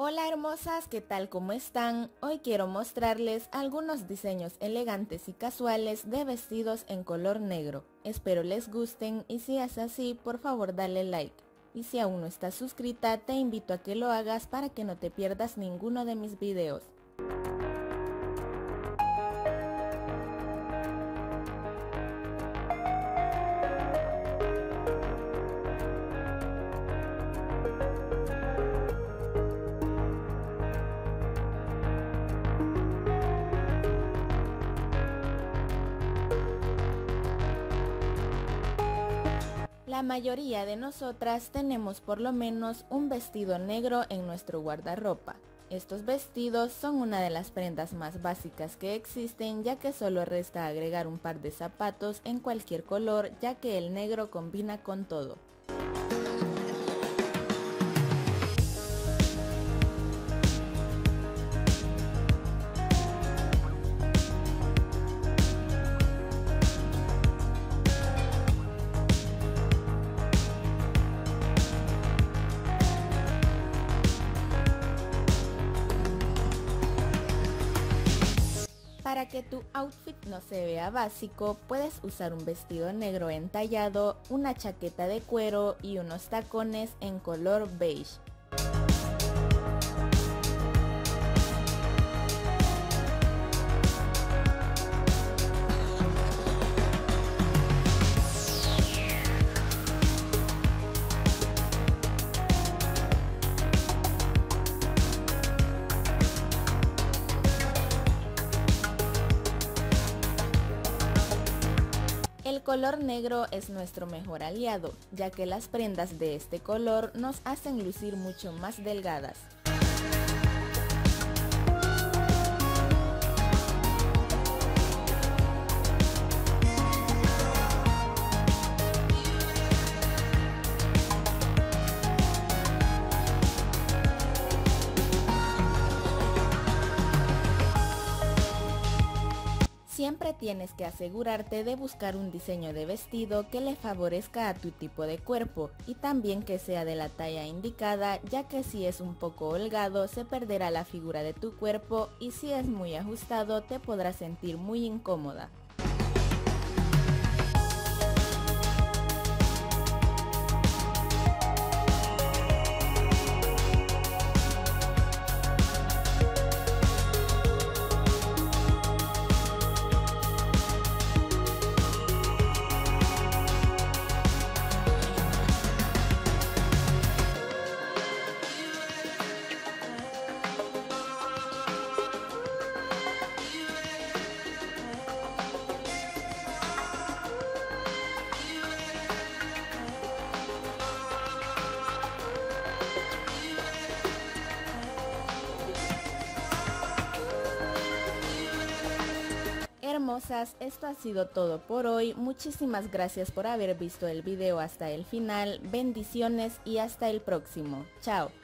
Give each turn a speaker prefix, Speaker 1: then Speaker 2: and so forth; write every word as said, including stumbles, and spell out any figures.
Speaker 1: Hola hermosas, ¿qué tal? ¿Cómo están? Hoy quiero mostrarles algunos diseños elegantes y casuales de vestidos en color negro. Espero les gusten y si es así, por favor dale like. Y si aún no estás suscrita, te invito a que lo hagas para que no te pierdas ninguno de mis videos. La mayoría de nosotras tenemos por lo menos un vestido negro en nuestro guardarropa. Estos vestidos son una de las prendas más básicas que existen, ya que solo resta agregar un par de zapatos en cualquier color, ya que el negro combina con todo. Para que tu outfit no se vea básico, puedes usar un vestido negro entallado, una chaqueta de cuero y unos tacones en color beige. El color negro es nuestro mejor aliado, ya que las prendas de este color nos hacen lucir mucho más delgadas. Siempre tienes que asegurarte de buscar un diseño de vestido que le favorezca a tu tipo de cuerpo y también que sea de la talla indicada, ya que si es un poco holgado se perderá la figura de tu cuerpo y si es muy ajustado te podrás sentir muy incómoda. Hermosas, esto ha sido todo por hoy. Muchísimas gracias por haber visto el video hasta el final. Bendiciones y hasta el próximo. Chao.